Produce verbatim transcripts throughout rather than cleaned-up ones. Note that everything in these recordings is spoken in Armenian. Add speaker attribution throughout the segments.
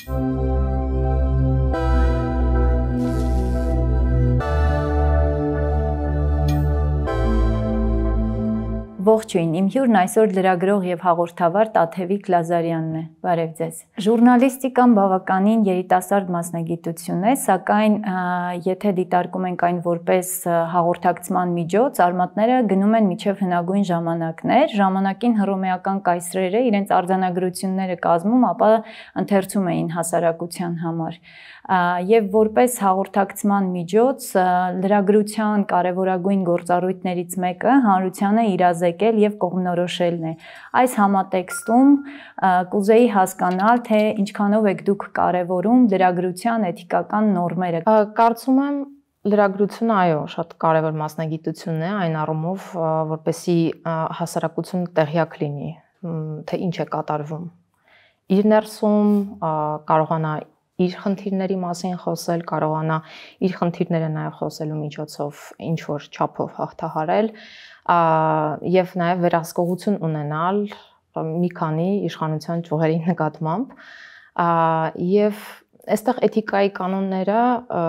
Speaker 1: Ողջույն, իմ հյուրն այսօր լրագրող եւ հաղորդավար Տաթևիկ Լազարյանն է։ Բարև ձեզ։ Ժուրնալիստիկան բավականին երիտասարդ մասնագիտություն է, սակայն եթե դիտարկում ենք այն որպես հաղորդակցման միջոց, արմատները գնում են մինչև հնագույն ժամանակներ, ժամանակին հռոմեական կայսրերը իրենց արձանագրությունները կազմում, ապա ընթերցում էին հասարակության համար։ Եվ որպես հաղորդակցման միջոց լրագրության կարևորագույն գործառույթներից մեկը հանրությանը իրազեկել եւ կողմնորոշելն է։ Այս համատեքստում կուզեի հասկանալ, թե ինչքանով եք դուք կարևորում լրագրության էթիկական նորմերը։
Speaker 2: Կարծում եմ լրագրությունը այո, շատ կարևոր մասնագիտություն է այն առումով, որպեսզի հասարակությունը տեղյակ լինի, թե ինչ է կատարվում։ Իր ներսում կարողանա իր խնդիրների մասին խոսել, կարողանա իր խնդիրները նաև խոսելու միջոցով ինչ որ չափով հաղթահարել եւ նաև վերահսկողություն ունենալ մի քանի իշխանության ճյուղերի նկատմամբ եւ այստեղ էթիկայի կանոնները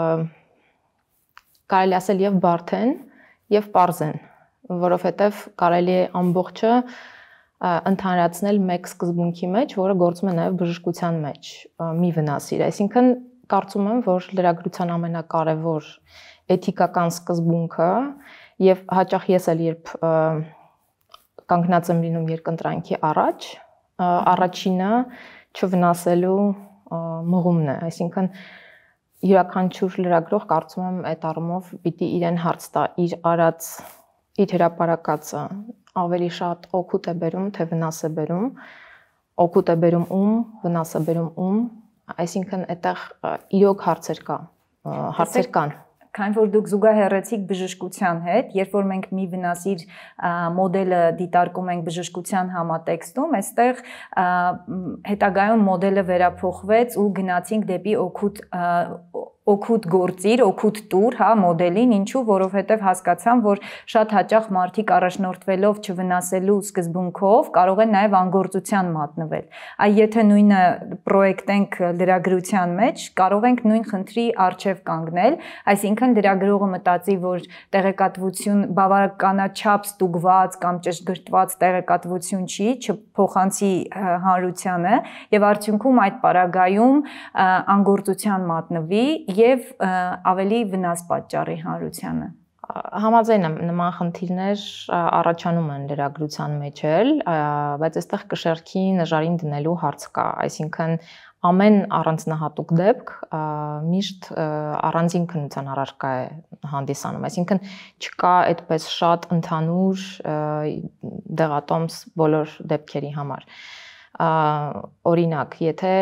Speaker 2: կարելի ասել եւ բարդ են եւ պարզ են, որովհետեւ կարելի է ամբողջը ընդհանրացնել մեկ սկզբունքի մեջ, որը գործում է նաև բժշկության մեջ, մի վնասիր, այսինքն կարծում եմ, որ լրագրության ամենակարևոր էթիկական սկզբունքը եւ հաճախ ես էլ երբ կանգնած եմ լինում երկընտրանքի առաջ, առաջինը չվնասելու մղումն է, այսինքն յուրաքանչյուր լրագրող կարծում եմ այդ առումով պիտի իրեն հարց տա, իր արած, իր հրապարակածը ավելի շատ օգուտ է բերում, թե վնաս է բերում, օգուտ է բերում ում, վնաս է բերում ում, այսինքն այդտեղ իրոք հարցեր կա, հարցեր կան։
Speaker 1: Քանի որ դուք զուգահեռեցիք բժշկության հետ, երբ որ մենք մի վնասիր մոդելը դիտարկում ենք բժշկության համատեքստում, այստեղ հետագայում մոդելը վերափոխվեց ու գնացինք դեպի օգուտ օգուտ գործիր, օգուտ տուր, հա, մոդելին, ինչու, որովհետև հասկացամ, որ շատ հաճախ մարդիկ առաջնորդվելով չվնասելու սկզբունքով կարող են նաև անգործության մատնվել։ Այ եթե նույնը պրոյեկտենք լրագրության մեջ, կարող ենք նույն խնդրի առջև կանգնել, այսինքն լրագրողը մտածի, որ տեղեկատվություն բավականաչափ ստուգված կամ ճշգրտված տեղեկատվություն չի, չփոխանցի հանրությանը եւ արդյունքում այդ պարագայում անգործության մատնվի եւ ավելի վնաս պատճառի հանրությանը։
Speaker 2: Համաձայն եմ, նման խնդիրներ առաջանում են լրագրության մեջ էլ, բայց այստեղ կշեռքի նժարին դնելու հարց կա, այսինքն ամեն առանձնահատուկ դեպք միշտ առանձին քննության առարկա է հանդիսանում, այսինքն չկա այդպես շատ ընդհանուր դեղատոմս բոլոր դեպքերի համար։ Օրինակ, եթե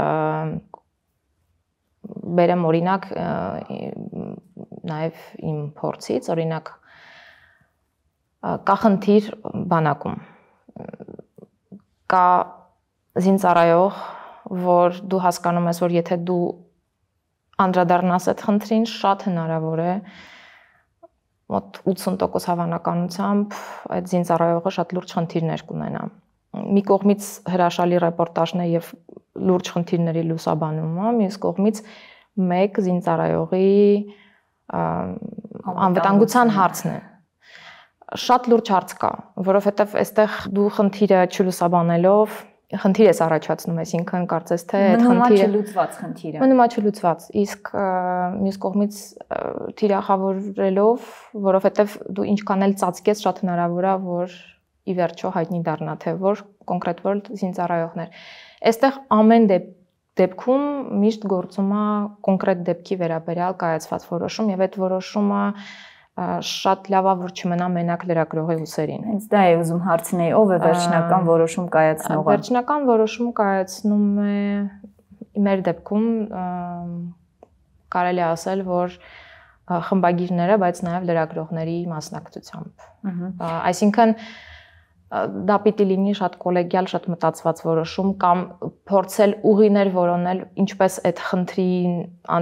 Speaker 2: բերեմ օրինակ նաև իմ փորձից, օրինակ կա խնդիր բանակում, կա զինծառայող, որ դու հասկանում ես, որ եթե դու անդրադառնաս այդ խնդրին, շատ հնարավոր է մոտ ութսուն տոկոս հավանականությամբ այդ զինծառայողը շատ լուրջ խնդիրներ կունենա։ Մի կողմից հրաշալի ռեպորտաժն է եւ լուրջ խնդիրների լուսաբանումը, մյուս կողմից մեկ զինծառայողի անվտանգության հարցն է։ Շատ լուրջ հարց կա, որովհետեւ այստեղ դու խնդիրը չլուսաբանելով խնդիր ես առաջացնում, այսինքն կարծես թե այդ
Speaker 1: խնդիրը չլուծված խնդիրը։
Speaker 2: Մնում է չլուծված, իսկ մյուս կողմից թիրախավորելով, որովհետեւ դու ինչքան էլ ծածկես, շատ հնարավոր է, որ ի վերջո հայտնի դառնա, թե որ կոնկրետ որ զինծառայողներ։ Այստեղ ամեն դեպքում միշտ գործում է կոնկրետ դեպքի վերաբերյալ կայացված որոշում եւ այդ որոշումը շատ լավ է, որ չմնա մենակ լրագրողի ուսերին։
Speaker 1: Հենց դա է ուզում հարցնել, ով է վերջնական որոշում կայացնողը։
Speaker 2: Վերջնական որոշում կայացնում է մեր դեպքում կարելի է ասել, որ խմբագիրները, բայց նաեւ լրագրողների մասնակցությամբ։ Այսինքն դա պիտի լինի շատ կոլեգիալ, շատ մտածված որոշում կամ փորձել ուղիներ որոնել, ինչպես այդ խնդրին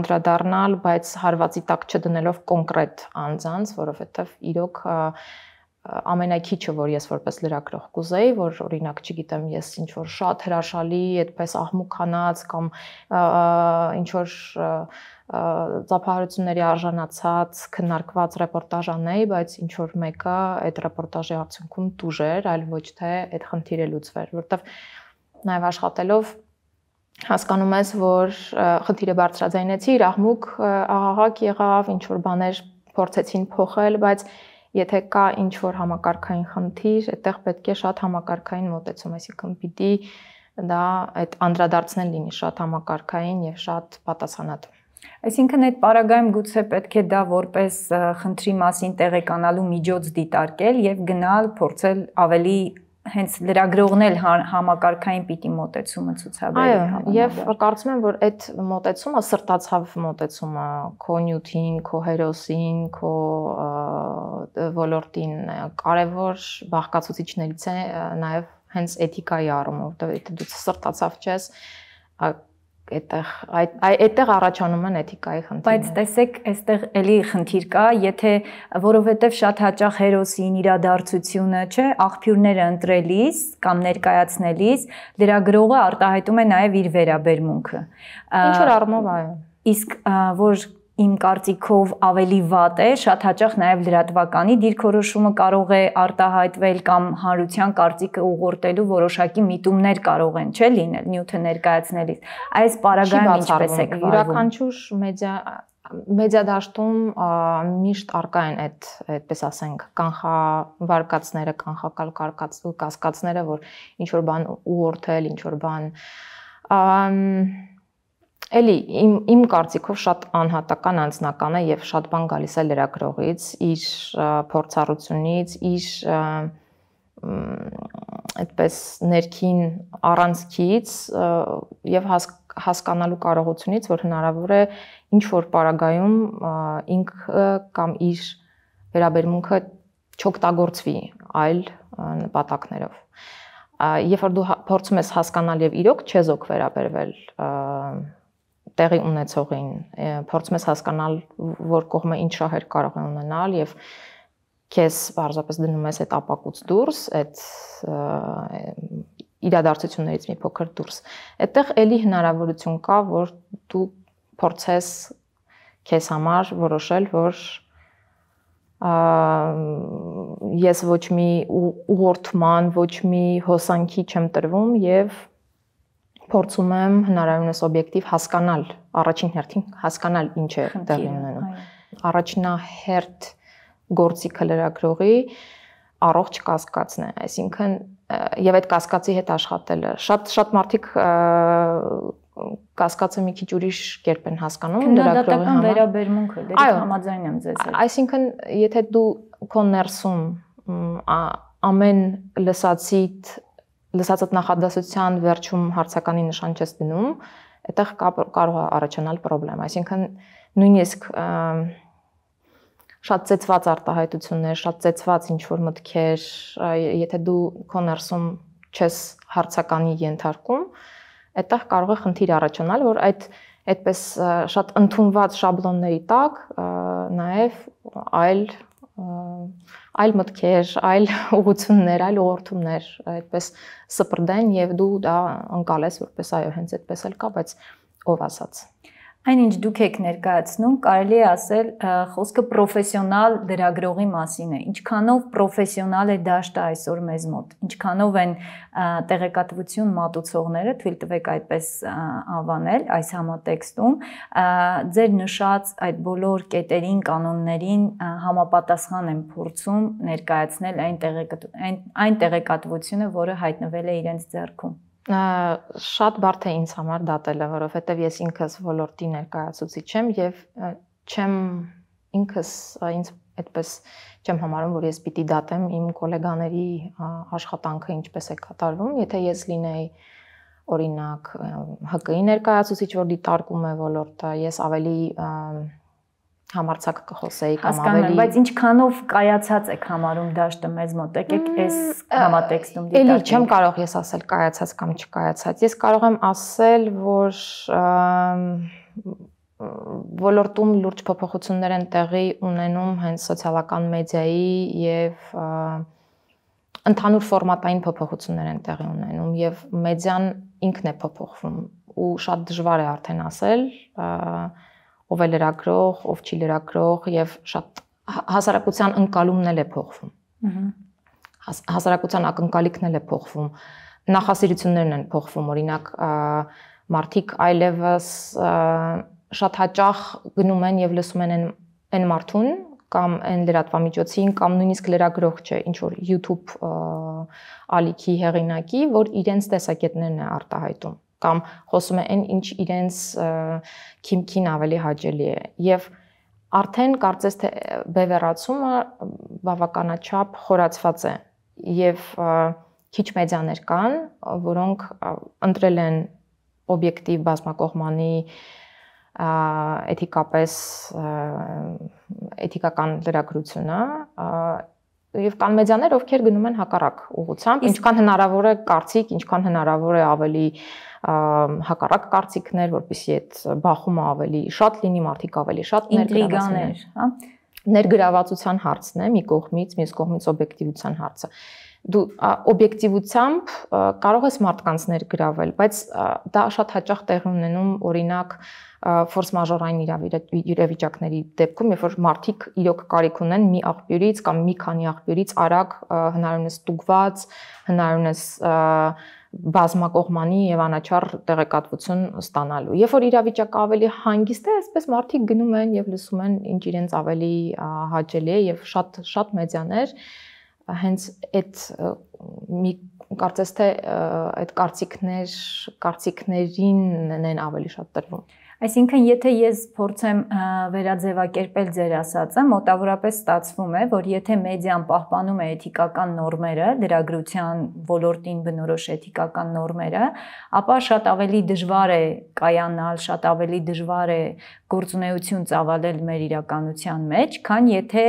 Speaker 2: անդրադառնալ, բայց հարվածի տակ չդնելով կոնկրետ անձանց, որովհետև իրոք ամենակիչը, որ ես որպես լրագրող կուզեի, որ օրինակ, չգիտեմ, ես ինչ որ շատ հրաշալի, այդպես աղմուկանաց կամ ինչ որ ծափահարությունների արժանացած քննարկված ռեպորտաժ անեի, բայց ինչ որ մեկը այդ ռեպորտաժի արդյունքում տուժեր, այլ ոչ թե այդ խնդիրը լուծվեր, որովհետև նաև աշխատելով հասկանում ես, որ խնդիրը բարձրաձայնեցի, աղմուկ աղաղակ եղավ, ինչ որ բաներ փորձեցին փոխել, բայց եթե կա ինչ որ համակարգային խնդիր, այդտեղ պետք է շատ համակարգային մոտեցում, այսինքն պիտի դա այդ անդրադարձնել լինի շատ համակարգային եւ շատ պատասխանատու։
Speaker 1: Այսինքն այդ պարագայում գուցե պետք է դա որպես խնդրի մասին տեղեկանալու միջոց դիտարկել եւ գնալ փորձել ավելի հենց լրագրողն էլ համակարգային պիտի մոտեցումը ցուցաբերի։
Speaker 2: Այո, եւ կարծում եմ, որ այդ մոտեցումը սրտացավ մոտեցումը քո նյութին, քո հերոսին, քո ոլորտին կարևոր բաղկացուցիչներից է նաեւ հենց էթիկայի առումով, որովհետեւ դու սրտացավ չես, այդտեղ այդտեղ առաջանում են էթիկայի խնդիրներ։
Speaker 1: Բայց տեսեք, այստեղ էլի խնդիր կա, եթե որովհետև շատ հաճախ հերոսին իրադարձությունը, չէ, աղբյուրները ընտրելիս կամ ներկայացնելիս լրագրողը արտահայտում է նաև իր վերաբերմունքը։
Speaker 2: Ինչ որ առումով այո։
Speaker 1: Իսկ որ իմ կարծիքով ավելի վատ է, շատ հաճախ նաև լրատվականի դիրքորոշումը կարող է արտահայտվել կամ հանրության կարծիքը ուղղորդելու որոշակի միտումներ կարող են, չէ՞, լինել նյութը ներկայացնելիս։ Այս պարագայում ինչպես է վարվում։
Speaker 2: Յուրաքանչյուր մեդիա մեդիա դաշտում միշտ արկա են այդ, այդպես ասենք, կանխավարկածները, կանխակալ կասկածները, որ ինչ որ բան ուղղորդել, ինչ որ բան Էլի իմ իմ կարծիքով շատ անհատական անձնական է եւ շատ բան գալիս է լրագրողից, իր փորձառությունից, իր այդպես ներքին առանցքից եւ հասկանալու կարողությունից, որ հնարավոր է ինչ որ պարագայում ինքը կամ իր վերաբերմունքը չօգտագործվի այլ նպատակներով։ Երբ որ դու փորձում ես հասկանալ եւ իրոք չեզոք վերաբերվել տեղի ունեցողին, փորձում ես հասկանալ, որ կողմը ինչ շահեր կարող է ունենալ եւ քեզ պարզապես դնում ես այդ ապակուց դուրս, այդ իրադարձություններից մի փոքր դուրս։ Այդտեղ էլի հնարավորություն կա, որ դու փորձես քեզ համար որոշել, որ ես ոչ մի ուղղորդման, ոչ մի հոսանքի չեմ տրվում եւ փորձում եմ հնարավորինս օբյեկտիվ հասկանալ, առաջին հերթին հասկանալ ինչ է տեղի ունենում։ Առաջնահերթ գործիքը լրագրողի առողջ կասկածն է, այսինքն եւ այդ կասկածի հետ աշխատելը։ Շատ շատ մարդիկ կասկածը մի քիչ ուրիշ կերպ են հասկանում
Speaker 1: լրագրողի համար։ Վերաբերմունքը, դեռ համաձայն եմ ձեզ հետ։
Speaker 2: Այսինքն, եթե դու քո ներսում ամեն լսածիդ լսածդ նախադասության վերջում հարցականի նշան չես դնում, այդտեղ կարող է առաջանալ խնդրեմ, այսինքն նույնիսկ շատ ծեծված արտահայտություններ, շատ ծեծված ինչ-որ մտքեր, եթե դու քո ներսում չես հարցականի ենթարկում, այդտեղ կարող է խնդիր առաջանալ, որ այդ այդպես շատ ընդունված շաբլոնների տակ նաև այլ այլ մտքեր, այլ ուղղություններ, այլ ուղղորդումներ այդպես սպրդեն եւ դու դա անցալես որպես այո, հենց այդպես էլ կա, բայց ով ասաց։
Speaker 1: Այնինչ դուք եք ներկայացնում, կարելի է ասել, խոսքը պրոֆեսիոնալ լրագրողի մասին է։ Ինչքանով պրոֆեսիոնալ է դաշտը այսօր մեզ մոտ, ինչքանով են տեղեկատվություն մատուցողները, թույլ տվեք այդպես անվանել այս համատեքստում, ձեր նշած այդ բոլոր կետերին, կանոններին համապատասխան են փորձում ներկայացնել այն տեղեկատվությունը, այն տեղեկատվությունը, որը հայտնվել է իրենց ձեռքում։
Speaker 2: Շատ բարդ է ինձ համար դատելը, որովհետև ես ինքս ոլորտի ներկայացուցիչ եմ եւ չեմ ինքս ինձ այդպես չեմ համարում, որ ես պիտի դատեմ իմ գոլեգաների աշխատանքը ինչպես է կատարվում, եթե ես լինեի օրինակ Հ Կ-ի ներկայացուցիչ, որ դիտարկում է ոլորտը, ես ավելի համարձակ կխոսեի կամ ավելի
Speaker 1: բայց ինչքանով կայացած եք համարում դաշտը մեզ մոտ, եկեք այս համատեքստում դիտարկենք։
Speaker 2: Էլի չեմ կարող ես ասել կայացած կամ չկայացած։ Ես կարող եմ ասել, որ ոլորտում լուրջ փոփոխություններ են տեղի ունենում հենց սոցիալական մեդիայի եւ ընդհանուր ֆորմատային փոփոխություններ են տեղի ունենում եւ մեդիան ինքն է փոփոխվում ու շատ դժվար է արդեն ասել ով է լրագրող, ով չի լրագրող եւ շատ հասարակության ընկալումն էլ է փոխվում։ Հասարակության ակնկալիքն էլ է փոխվում, նախասիրություններն են փոխվում, օրինակ մարդիկ այլևս շատ հաճախ գնում են եւ լսում են այն մարդուն կամ այն լրատվամիջոցին կամ նույնիսկ լրագրող չէ, ինչ որ YouTube ալիքի հեղինակի, որ իրենց տեսակետներն է արտահայտում կամ խոսում է այն, ինչ իրենց քիմքին ավելի հաճելի է եւ արդեն կարծես թե բևեռացումը բավականաչափ խորացված է եւ քիչ մեդիաներ կան, որոնք ընտրել են օբյեկտիվ բազմակողմանի էթիկապես էթիկական լրագրությունը եւ կան մեդիաներ, ովքեր գնում են հակառակ ուղղությամբ, ինչքան հնարավոր է կարծիք, ինչքան հնարավոր է ավելի հակառակ կարծիքներ, որպեսզի այդ բախումը ավելի շատ լինի, մարդիկ ավելի շատ
Speaker 1: ներգրավվեն, հա։
Speaker 2: Ներգրավվածության հարցն է մի կողմից, մյուս կողմից օբյեկտիվության հարցը։ Դու օբյեկտիվությամբ կարող ես մարդկանց ներգրավել, բայց դա շատ հաճախ տեղի ունենում օրինակ ֆորս մաժորային իրավիճակների դեպքում, երբ որ մարդիկ իրոք կարիք ունեն մի աղբյուրից կամ մի քանի աղբյուրից արագ հնարավորինս ստուգված, հնարավորինս բազմակողմանի եւ անաչառ տեղեկատվություն ստանալու։ Երբ որ իրավիճակը ավելի հանգիստ է, այսպես մարդիկ գնում են եւ լսում են ինչ իրենց ավելի հաճելի է եւ շատ շատ մեդիաներ հենց այդ մի կարծես թե այդ կարծիքներ կարծիքներին են ավելի շատ տրվում։
Speaker 1: Այսինքն, եթե ես փորձեմ վերաձևակերպել ձեր ասածը, մոտավորապես ստացվում է, որ եթե մեդիան պահպանում է էթիկական նորմերը, լրագրության ոլորտին բնորոշ էթիկական նորմերը, ապա շատ ավելի դժվար է կայանալ, շատ ավելի դժվար է գործունեություն ծավալել մեր իրականության մեջ, քան եթե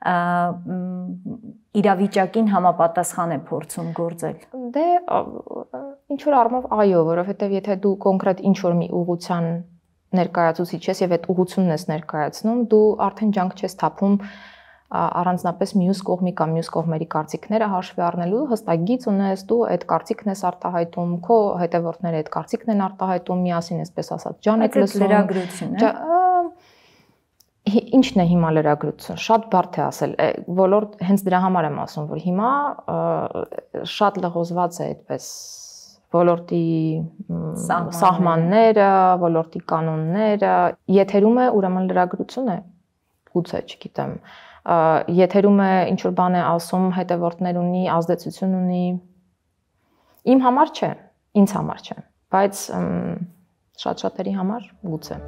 Speaker 1: իրավիճակին համապատասխան է փորձում գործել։
Speaker 2: Դե ինչ որ առումով այո, որովհետև եթե դու կոնկրետ ինչ որ մի ուղղության ներկայացուցիչ ես եւ այդ ուղղությունն ես ներկայացնում, դու արդեն ջանք չես թափում առանձնապես մյուս կողմի կամ մյուս կողմերի կարծիքները հաշվի առնելու, հստակ ունես, դու այդ կարծիքն ես արտահայտում, քո հետևորդները այդ կարծիքն են արտահայտում, միասին այսպես ասած, ջան եք լսում։
Speaker 1: Լրագրություն է։
Speaker 2: Ինչն է հիմա լրագրություն, շատ բարդ է ասել, ոլորտ հենց դրա համար եմ ասում, որ հիմա շատ լղոզված է այդպես ոլորտի սահմանները, ոլորտի կանոնները, եթերում է ուրեմն լրագրություն է, գուցե, չգիտեմ, եթերում է ինչ որ բան է ասում, հետևորդներ ունի, ազդեցություն ունի, իմ համար չէ, ինձ համար չէ, բայց շատ-շատերի համար գուցե։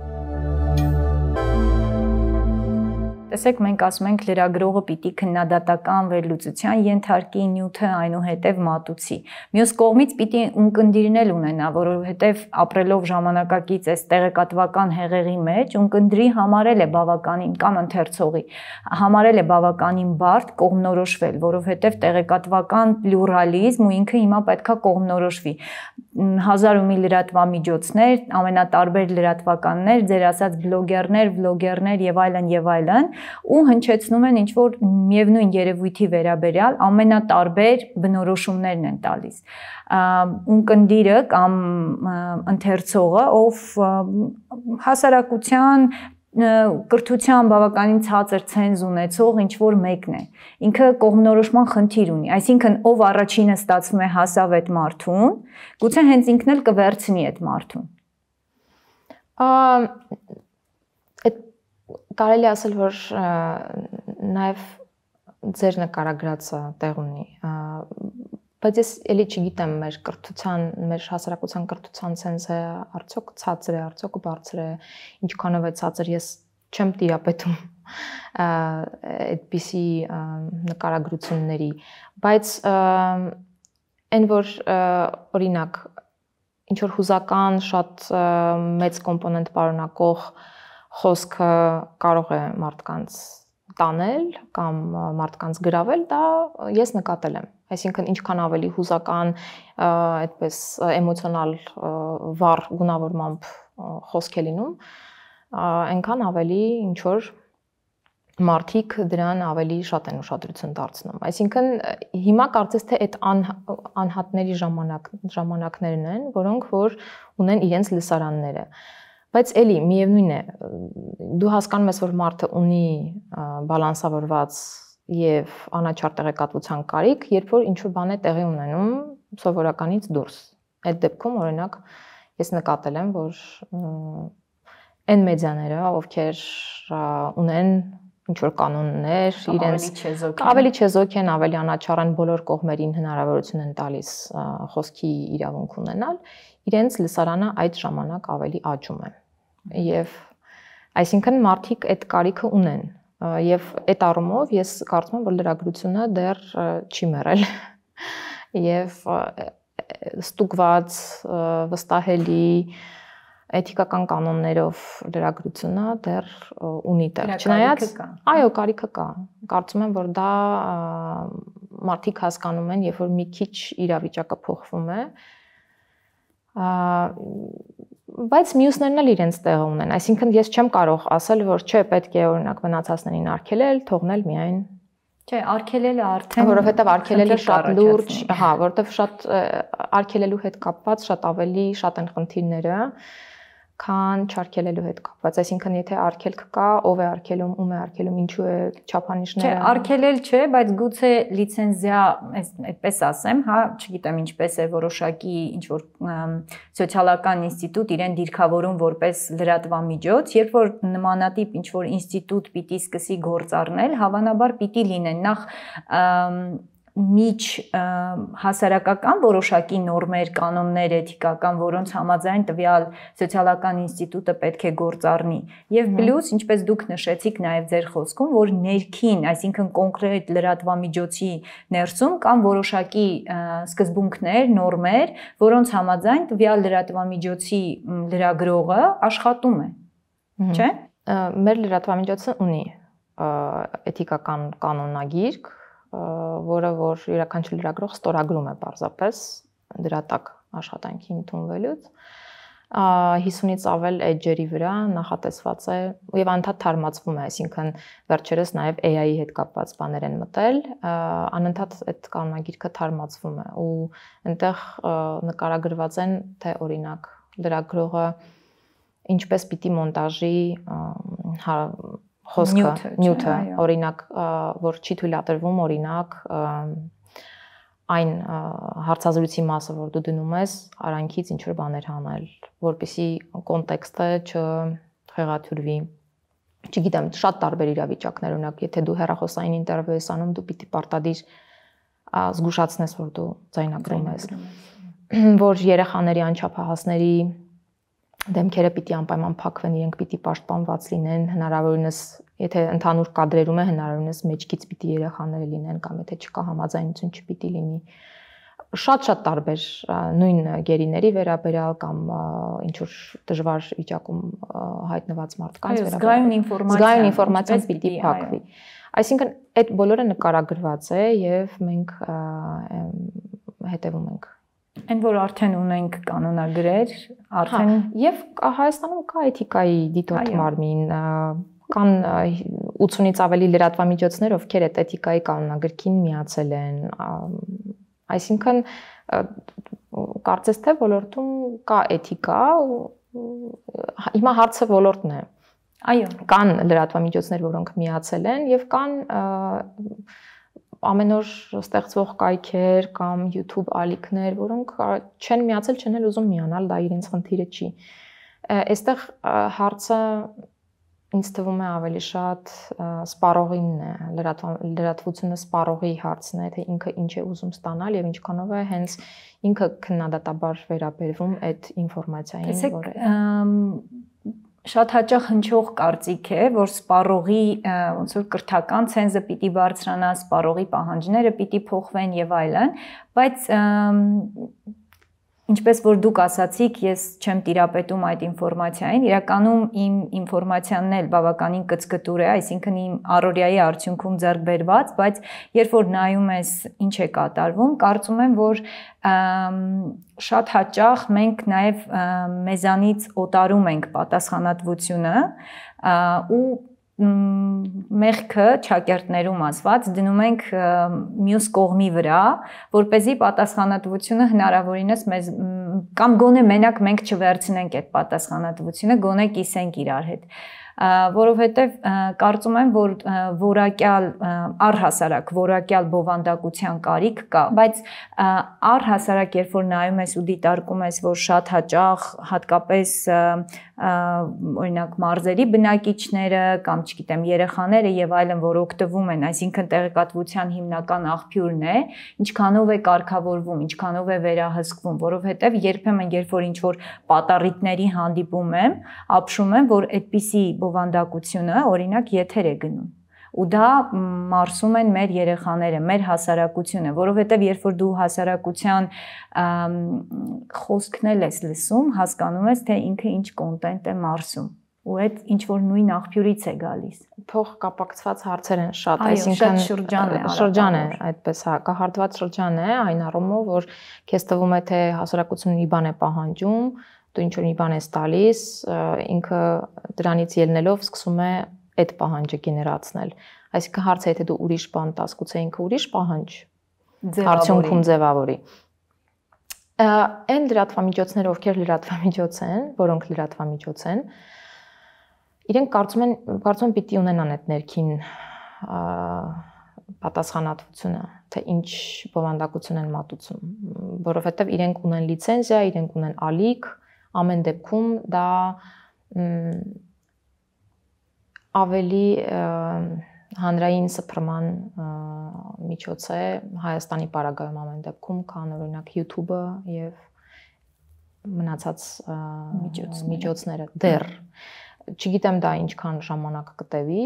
Speaker 1: Տեսեք, մենք ասում ենք լրագրողը պիտի քննադատական վերլուծության ենթարկի, նյութը այնուհետև մատուցի։ Մյուս կողմից պիտի ունկնդիրներ ունենա, որովհետև ապրելով ժամանակակից այս տեղեկատվական հեղեղի մեջ, ունկնդրի համարել է բավականին կամ ընթերցողի, համարել է բավականին բարդ կողմնորոշվել, որովհետև տեղեկատվական պլյուրալիզմ ու ինքը հիմա պետքա կողմնորոշվի։ Հազար ու մի լրատվամիջոցներ, ամենատարբեր լրատվականներ, ձեր ասած բլոգերներ, վլոգերներ եւ այլն եւ այլն ու հնչեցնում են ինչ որ միևնույն երևույթի վերաբերյալ ամենատարբեր բնորոշումներն են տալիս։ Ունկնդիրը կամ ընթերցողը, ով հասարակության կրթության բավականին ցածր ցենզ ունեցող ինչ որ մեկն է, ինքը կողմնորոշման խնդիր ունի, այսինքն ով առաջինը ստացվում է հասավ այդ մարդուն, գուցե հենց ինքն էլ կվերցնի այդ մարդուն։
Speaker 2: Կարելի ասել, որ նաև ձեր նկարագրածը տեղ ունի, բայց ես էլի չգիտեմ մեր կրթության, մեր հասարակության կրթության ցենզը արդյոք ցածր է, արդյոք բարձր է, ինչքանով է ցածր, ես չեմ տիրապետում այդպիսի նկարագրությունների, բայց այն որ օրինակ ինչ որ հուզական շատ մեծ կոմպոնենտ պարունակող խոսքը կարող է մարդկանց տանել կամ մարդկանց գրավել, դա ես նկատել եմ։ Այսինքն ինչքան ավելի հուզական, այդպես էմոցիոնալ վառ գունավորմամբ խոսք է լինում, այնքան ավելի ինչ որ մարդիկ դրան ավելի շատ են ուշադրություն դարձնում։ Այսինքն հիմա կարծես թե այդ անհատների ժամանակ ժամանակներն են, որոնք որ ունեն իրենց լսարանները։ Բայց էլի միևնույն է, դու հասկանում ես, որ մարդը ունի բալանսավորված եւ անաչառ տեղեկատվության կարիք, երբ որ ինչ որ բան է տեղի ունենում սովորականից դուրս։ Այդ դեպքում օրինակ ես նկատել եմ, որ այն մեդիաները, ովքեր ունեն ինչ որ կանոններ, իրենց ավելի չեզոք են, ավելի անաչառ են, բոլոր կողմերին հնարավորություն են տալիս խոսքի իրավունք ունենալ, իրենց լսարանը այդ ժամանակ ավելի աճում է։ Եվ այսինքն մարդիկ այդ կարիքը ունեն, եւ այդ առումով ես կարծում եմ, որ լրագրությունը դեռ չի մեռել։ Եվ ստուգված, վստահելի էթիկական կանոններով լրագրությունը դեռ ունի տեղ։ Չնայած, այո, կարիքը կա։ Կարծում եմ, որ դա մարդիկ հասկանում են, երբ որ մի քիչ իրավիճակը փոխվում է, բայց մյուսներն էլ իրենց տեղը ունեն։ Այսինքն ես չեմ կարող ասել, որ չէ, պետք է օրինակ մնացածներին արգելել, թողնել միայն
Speaker 1: Չէ, արգելելը արդեն
Speaker 2: որովհետև արգելելը շատ լուրջ, հա, որովհետև շատ արգելելու հետ կապված շատ ավելի շատ են խնդիրները, քան չարգելելու հետ կապված, այսինքն եթե արգելք կա, ով է արգելում, ում է արգելում, ինչու է չափանիշները։
Speaker 1: Չէ, արգելել չէ, բայց գուցե լիցենզիա, այդպես ասեմ, հա, չգիտեմ ինչպես է որոշակի ինչ որ սոցիալական ինստիտուտ իրեն դիրքավորում որպես լրատվամիջոց, երբ որ նմանատիպ ինչ որ ինստիտուտ պիտի սկսի գործ առնել, հավանաբար պիտի լինեն նախ միջ հասարակական որոշակի նորմեր, կանոններ, էթիկական, որոնց համաձայն տվյալ սոցիալական ինստիտուտը պետք է գործ առնի։ Եվ պլյուս, ինչպես դուք նշեցիք նաև ձեր խոսքում, որ ներքին, այսինքն կոնկրետ լրատվամիջոցի ներսում կան որոշակի սկզբունքներ, նորմեր, որոնց համաձայն տվյալ լրատվամիջոցի լրագրողը աշխատում է։ Չէ՞։
Speaker 2: Մեր լրատվամիջոցը ունի էթիկական կանոնագիրք, որը որ յուրաքանչյուր լրագրող ստորագրում է պարզապես դրա տակ աշխատանքի ընդունվելուց հիսունից ավել էջերի վրա նախատեսված է եւ անդադ թարմացվում է, այսինքն վերջերս նաեւ A I-ի հետ կապված բաներ են մտել, անընդհատ այդ կանոնագիրքը թարմացվում է ու այնտեղ նկարագրված են թե օրինակ լրագրողը ինչպես պիտի մոնտաժի խոսքը, նյութը, օրինակ, որ չի թույլատրվում, օրինակ, այն հարցազրույցի մասը, որ դու դնում ես, արանքից ինչ-որ բաներ հանել, որպեսզի կոնտեքստը չխեղաթյուրվի։ Չգիտեմ, շատ տարբեր իրավիճակներ, օրինակ, եթե դու հեռախոսային ինտերվյու ես անում, դու պիտի պարտադիր զգուշացնես, որ դու ձայնագրում ես, որ երեխաների, անչափահասների դեմքերը պիտի անպայման փակվեն, իրենք պիտի պաշտպանված լինեն, հնարավորինս, եթե ընդհանուր կադրերում է, հնարավորինս մեջքից պիտի երեխաները լինեն կամ եթե չկա համաձայնություն չպիտի լինի։ Շատ-շատ տարբեր նույն գերիների վերաբերյալ կամ ինչ որ դժվար վիճակում հայտնված մարդկանց
Speaker 1: վերաբերյալ զգայուն ինֆորմացիա,
Speaker 2: զգայուն ինֆորմացիան պիտի փակվի։ Այսինքն այդ բոլորը նկարագրված է եւ մենք հետևում ենք
Speaker 1: Այն որ արդեն ունենք կանոնագրեր, արդեն
Speaker 2: եւ Հայաստանում կա էթիկայի դիտորդ մարմին, կան ութսունից ավելի լրատվամիջոցներ, ովքեր այդ էթիկայի կանոնագրքին միացել են, այսինքն կարծես թե ոլորտում կա էթիկա, հիմա հարցը ոլորտն է։
Speaker 1: Այո,
Speaker 2: կան լրատվամիջոցներ, որոնք միացել են եւ կան ամեն օր ստեղծվող կայքեր կամ YouTube ալիքներ, որոնք չեն միացել, չեն էլ ուզում միանալ, դա իրենց խնդիրը չի։ Այստեղ հարցը ինձ թվում է ավելի շատ սպառողինն է, լրատվությունը սպառողի հարցն է, թե ինքը ինչ է ուզում ստանալ եւ ինչքանով է հենց ինքը քննադատաբար վերաբերվում այդ ինֆորմացիային, որը
Speaker 1: շատ հաճախ հնչող կարծիք է, որ սպառողի ոնց որ կրթական ցենզը պիտի բարձրանա, սպառողի պահանջները պիտի փոխվեն եւ այլն, բայց Ինչպես որ դուք ասացիք, ես չեմ տիրապետում այդ ինֆորմացիային, իրականում իմ ինֆորմացիանն էլ բավականին կծկտուր է, այսինքն իմ առօրյայի արդյունքում ձեռք բերված, բայց երբ որ նայում ես ինչ է կատարվում, կարծում եմ, որ շատ հաճախ մենք նաև մեզանից օտարում ենք պատասխանատվությունը ու մեղքը ճակերտներում ասված դնում ենք մյուս կողմի վրա, որ เป զի պատասխանատվությունը հնարավորինս մեզ կամ գոնե մենակ մենք չվերցնենք այդ պատասխանատվությունը, գոնե կիսենք իրար հետ, որովհետև կարծում եմ, որ որակյալ առհասարակ որակյալ բովանդակության կարիք կա, բայց առհասարակ երբ որ նայում ես ու դիտարկում ես, որ շատ հաճախ հատկապես օրինակ մարզերի բնակիչները կամ չգիտեմ երեխաները եւ այլն, որ օգտվում են, այսինքն տեղեկատվության հիմնական աղբյուրն է, ինչքանով է կարգավորվում, ինչքանով է վերահսկվում, որովհետեւ երբեմն երբ որ ինչ որ պատառիկների հանդիպում եմ, ապշում եմ, որ այդպիսի բովանդակությունը օրինակ եթեր է գնում ու դա մարսում են մեր երեխաները, մեր հասարակությունը, որովհետև երբ որ դու հասարակության խոսքն էլ ես լսում, հասկանում ես, թե ինքը ինչ կոնտենտ է մարսում ու այդ ինչ որ նույն աղբյուրից է գալիս։
Speaker 2: Փող կապակցված հարցեր են շատ,
Speaker 1: այսինքն շրջան է,
Speaker 2: շրջան է, այդպես հա, կահարտված շրջան է, այն առումով, որ քեզ թվում է, թե հասարակությունը մի բան է պահանջում, դու ինչ որ մի բան ես տալիս, ինքը դրանից ելնելով սկսում է այդ պահանջը գեներացնել։ Այսինքն հարցը եթե դու ուրիշ բան տաս, գուցե ինքը ուրիշ պահանջ արդյունքում ձևավորի։ Այն լրատվամիջոցները, ովքեր լրատվամիջոց են, որոնք լրատվամիջոց են, իրենք կարծում են, կարծում են պիտի ունենան այդ ներքին պատասխանատվությունը, թե ինչ բովանդակություն են մատուցում, որովհետև իրենք ունեն լիցենզիա, իրենք ունեն ալիք, ամեն դեպքում դա ավելի հանրային սփռման միջոց է Հայաստանի պարագայում ամեն դեպքում, քան օրինակ YouTube-ը եւ մնացած միջոցները դեռ չգիտեմ դա ինչքան ժամանակ կտևի,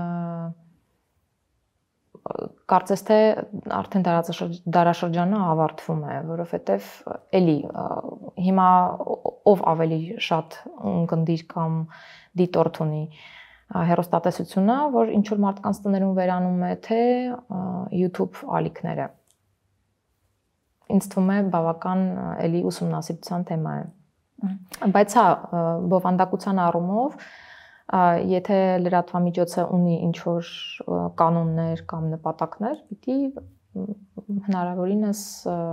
Speaker 2: կարծես թե արդեն դարաշրջանը ավարտվում է, որովհետեւ էլի հիմա ով ավելի շատ ունկնդիր կամ դիտորդ ունի հեռուստատեսությունը, որ ինչ որ մարդկանց տներում վերանում է, թե YouTube ալիքները։ Ինձ թվում է բավական էլի ուսումնասիրության թեմա է։ Բայց հա, բովանդակության առումով, եթե լրատվամիջոցը ունի ինչ որ կանոններ կամ նպատակներ, պիտի հնարավորինս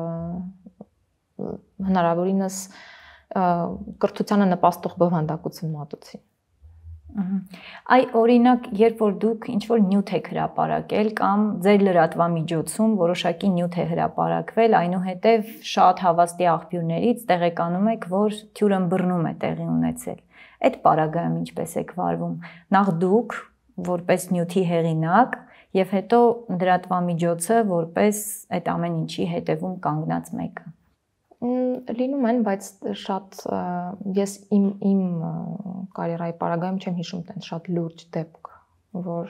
Speaker 2: հնարավորինս կրթությանը նպաստող բովանդակություն մատուցի։
Speaker 1: Այ օրինակ, երբ որ դուք ինչ-որ նյութ եք հրապարակել կամ ձեր լրատվամիջոցում որոշակի նյութ է հրապարակվել, այնուհետև շատ հավաստի աղբյուրներից տեղեկանում եք, որ թյուրըմբռնում է տեղի ունեցել։ Այդ պարագայում ինչպես եք վարվում։ Նախ դուք որպես նյութի հեղինակ եւ հետո լրատվամիջոցը որպես այդ ամեն ինչի հետևում կանգնած մեկը։
Speaker 2: Լինում են, բայց շատ ես իմ իմ կարիերայի պարագայում չեմ հիշում տենց շատ լուրջ դեպք, որ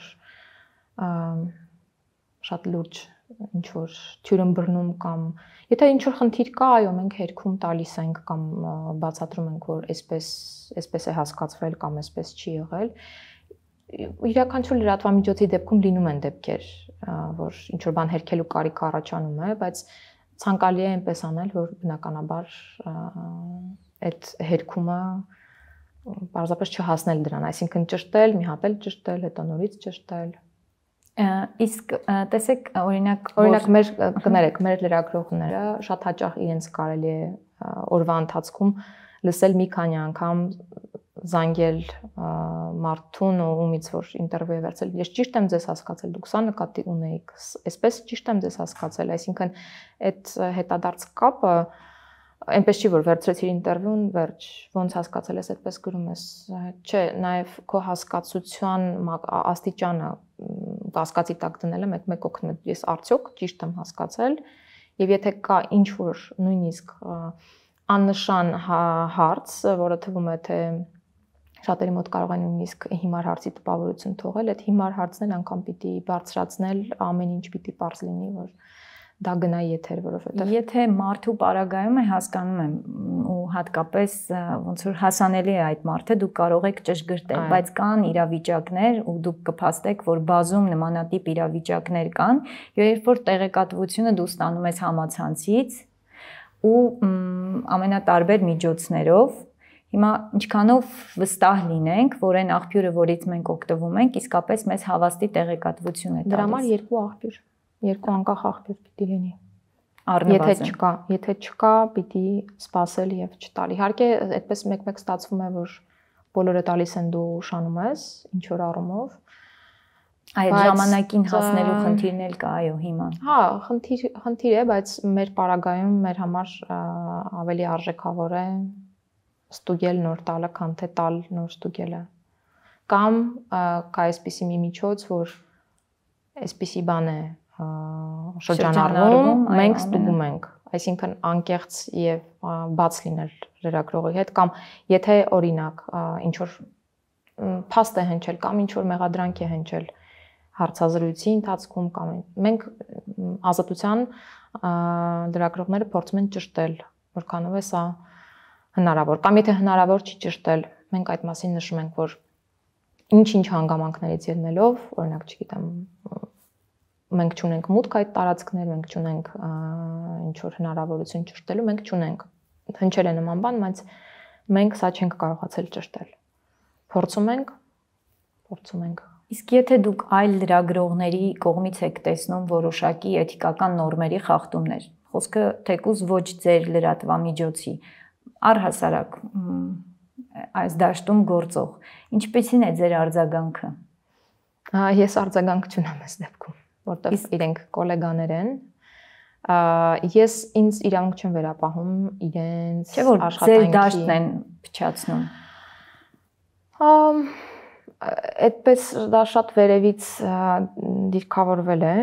Speaker 2: շատ լուրջ ինչ որ թյուրըմբռնում կամ եթե ինչ որ խնդիր կա, այո, մենք հերքում տալիս ենք կամ բացատրում ենք, որ այսպես այսպես է հասկացվել կամ այսպես չի եղել։ Յուրաքանչյուր լրատվամիջոցի դեպքում լինում են դեպքեր, որ ինչ որ բան հերքելու կարիք առաջանում է, բայց ցանկալի է այնպես անել, որ բնականաբար այդ հերքումը պարզապես չհասնել դրան, այսինքն ճշտել, մի հատ էլ ճշտել, հետո նորից ճշտել։
Speaker 1: Իսկ տեսեք, օրինակ,
Speaker 2: օրինակ մեր կներեք, մեր լրագրողները շատ հաճախ իրենց կարելի է օրվա ընթացքում լսել մի քանի անգամ զանգել մարդուն ու ումից որ ինտերվյու է վերցել, ես ճիշտ եմ ձեզ հասկացել, դուք սա նկատի ունեիք, այսպես ճիշտ եմ ձեզ հասկացել, այսինքն այդ հետադարձ կապը այնպես չի, որ վերցրեցիր ինտերվյուն, վերջ, ոնց հասկացել ես, այդպես գրում ես, չէ, նաև քո հասկացության աստիճանը կասկածի տակ դնելը մեկ-մեկ օգնում է, ես արդյոք ճիշտ եմ հասկացել, եւ եթե կա ինչ որ նույնիսկ աննշան հարց, որը թվում է թե շատերի մոտ կարող է նույնիսկ հիմար հարցի տպավորություն թողել, այդ հիմար հարցն էլ անգամ պիտի բարձրացնել, ամեն ինչ պիտի պարզ լինի, որ դա գնա եթեր, որովհետև
Speaker 1: եթե մարդու պարագայում է, հասկանում եմ ու հատկապես ոնց որ հասանելի է այդ մարդը, դուք կարող եք ճշգրտել, բայց կան իրավիճակներ ու դուք կփաստեք, որ բազում նմանատիպ իրավիճակներ կան, եւ երբ որ տեղեկատվությունը դու ստանում ես համացանցից ու ամենատարբեր միջոցներով, հիմա ինչքանով վստահ լինենք, որ այն աղբյուրը, որից մենք օգտվում ենք, իսկապես մեզ հավաստի տեղեկատվություն է տալիս։
Speaker 2: Դրա համար երկու աղբյուր, երկու անկախ աղբյուր պիտի լինի։
Speaker 1: Եթե
Speaker 2: չկա, եթե չկա, պիտի սпасել եւ չտալ։ Իհարկե, այդպես մեկ-մեկ ստացվում է, որ բոլորը տալիս են դու շանում ես, ինչ որ առումով։
Speaker 1: Այդ ժամանակին հասնելու խնդիրն էլ կա, այո, հիմա։
Speaker 2: Հա, խնդիր, խնդիր է, բայց մեր պարագայում մեր համար ավելի արժեքավոր է ստուգել նոր տալը, քան թե տալ նոր ստուգելը։ Կամ կա այսպիսի մի միջոց, որ այսպիսի բան է շրջանառվում, մենք ստուգում ենք, այսինքն անկեղծ եւ բաց լինել լրագրողի հետ, կամ եթե օրինակ ինչ որ փաստ է հնչել կամ ինչ որ մեղադրանք է հնչել հարցազրույցի ընթացքում, կամ մենք ազատության լրագրողները փորձում են ճշտել, որքանով է սա հնարավոր, կամ եթե հնարավոր չի ճշտել, մենք այդ մասին նշում ենք, որ ինչ-ինչ հանգամանքներից ելնելով, օրինակ, չգիտեմ, մենք չունենք մուտք այդ տարածքներ, մենք չունենք ինչ որ հնարավորություն ճշտելու, մենք չունենք։ Հնչել է նման բան, բայց մենք սա չենք կարողացել ճշտել։ Փորձում ենք, փորձում ենք։
Speaker 1: Իսկ եթե դուք այլ լրագրողների կողմից եք տեսնում որոշակի էթիկական նորմերի խախտումներ, խոսքը թեկուզ ոչ ձեր լրատվամիջոցի, առհասարակ այս դաշտում գործող, ինչպեսին է ձեր արձագանքը։
Speaker 2: Ես արձագանք չունեմ այս դեպքում, որտեղ իրենք գոլեգաներ են, ես ինձ իրանք չեմ վերապահում իրենց
Speaker 1: աշխատանքի։ Ձեր դաշտն են փչացնում։
Speaker 2: Այդպես դա շատ վերևից դիրքավորվել է։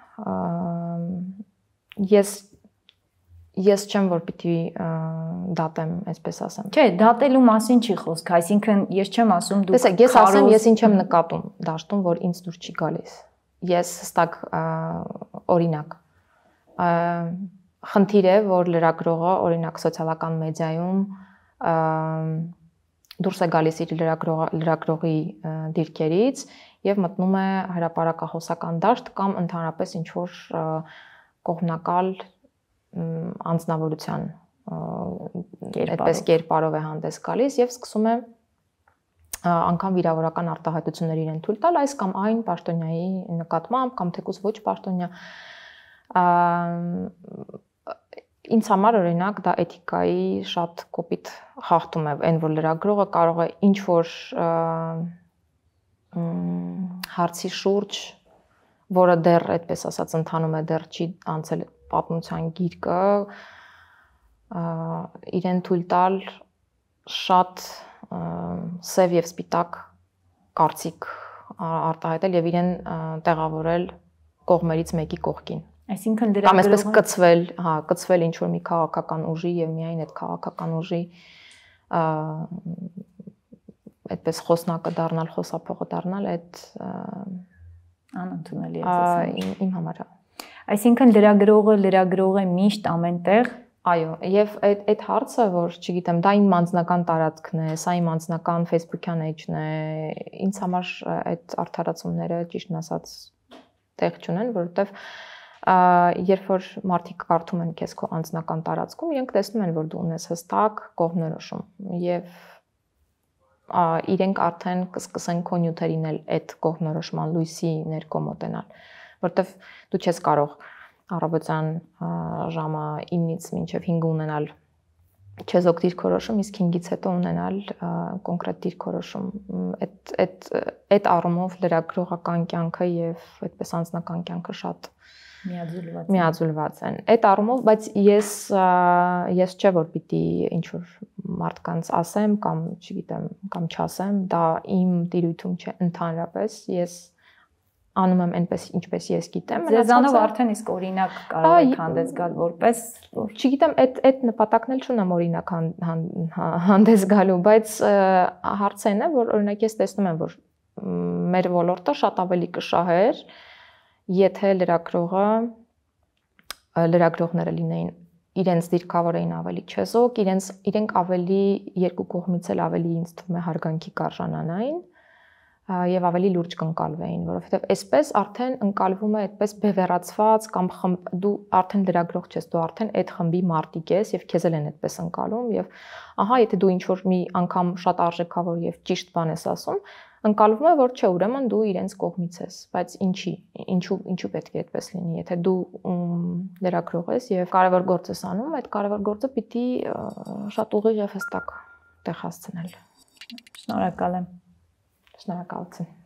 Speaker 2: Ես ես չեմ որ պիտի դատեմ, այսպես ասեմ։
Speaker 1: Չէ, դատելու մասին չի խոսք, այսինքն ես չեմ ասում դուք։
Speaker 2: Տեսեք, ես ասեմ, ես ինչ եմ նկատում դաշտում, որ ինձ դուր չի գալիս։ Ես հստակ օրինակ խնդիր է, որ լրագրողը օրինակ սոցիալական մեդիայում դուրս է գալիս իր լրագրողի դիրքերից եւ մտնում է հրապարակախոսական դաշտ կամ ընդհանրապես ինչ որ կողմնակալ անձնավորության այդպես կերպարով է հանդես գալիս եւ սկսում է անգամ վիրավորական արտահայտություններ իրեն թույլ տալ այս կամ այն պաշտոնյայի նկատմամբ կամ թեկուզ ոչ պաշտոնյա ինձ համար օրինակ դա էթիկայի շատ կոպիտ խախտում է, այն որ լրագրողը կարող է ինչ որ հարցի շուրջ, որը դեռ այդպես ասած ընթանում է, դեռ չի անցել պատմության գիրկը, իրեն թույլ տալ շատ սև եւ սպիտակ կարծիք արտահայտել եւ իրեն տեղավորել կողմերից մեկի կողքին։
Speaker 1: Այսինքն
Speaker 2: կամ այսպես կծվել, հա, կծվել ինչ որ մի քաղաքական ուժի եւ միայն այդ քաղաքական ուժի այդպես խոսնակը դառնալ, խոսափողը դառնալ, այդ
Speaker 1: անընդունելի է
Speaker 2: իմ համար։
Speaker 1: Այսինքն լրագրողը լրագրող է միշտ ամենտեղ։
Speaker 2: Այո, եւ այդ այդ հարցը, որ չգիտեմ, դա իմ անձնական տարածքն է, սա իմ անձնական Facebook-յան էջն է, ինձ համար այդ արդարացումները ճիշտն ասած տեղ չունեն, որովհետեւ երբ որ մարդիկ կարդում են քեզ քո անձնական տարածքում, իրենք տեսնում են, որ դու ունես հստակ կողմնորոշում եւ իրենք արդեն կսկսեն քո նյութերին էլ այդ կողմնորոշման լույսի ներքո մոտենալ, որտեվ դու չես կարող առավոտյան ժամը ինից մինչև հինգ ունենալ չեզոք դիրքորոշում, իսկ հինգից հետո ունենալ կոնկրետ դիրքորոշում։ Այդ այդ այդ առումով լրագրողական կյանքը եւ այդպես անձնական կյանքը շատ
Speaker 1: միաձուլված
Speaker 2: միաձուլված են։ Այդ առումով, բայց ես ես չէ որ պիտի ինչ որ մարդկանց ասեմ կամ չգիտեմ, կամ չասեմ, դա իմ տիրույթում չէ ընդհանրապես, ես անում եմ այնպես ինչպես ես գիտեմ։
Speaker 1: Ձեզանով արդեն իսկ օրինակ կարող եք հանդես գալ որպես,
Speaker 2: չգիտեմ, այդ այդ նպատակն էլ չունեմ օրինակ հանդես գալու, բայց հարցն է, որ օրինակ ես տեսնում եմ, որ մեր ոլորտը շատ ավելի կշահեր, եթե լրագրողը լրագրողները լինեին իրենց դիրքավոր էին ավելի չեզոք, իրենց իրենք ավելի երկու կողմից էլ ավելի ինձ թվում է հարգանքի կարժանանային եւ ավելի լուրջ կընկալվեին, որովհետեւ այսպես արդեն ընկալվում է այդպես բևեռացված կամ դու արդեն լրագրող չես, դու արդեն այդ խմբի մարտիկ ես եւ քեզ էլ են այդպես ընկալում եւ ահա եթե դու ինչ որ մի անգամ շատ արժեքավոր եւ ճիշտ բան ես ասում, ընկալվում է որ չէ, ուրեմն դու իրենց կողմից ես, բայց ինչի, ինչու ինչու պետք է այդպես լինի, եթե դու լրագրող ես եւ կարևոր գործ ես անում, այդ կարևոր գործը պիտի շատ ուղիղ եւ հստակ տեղ հասցնել։
Speaker 1: Շնորհակալ եմ։
Speaker 2: Շնորհակալություն։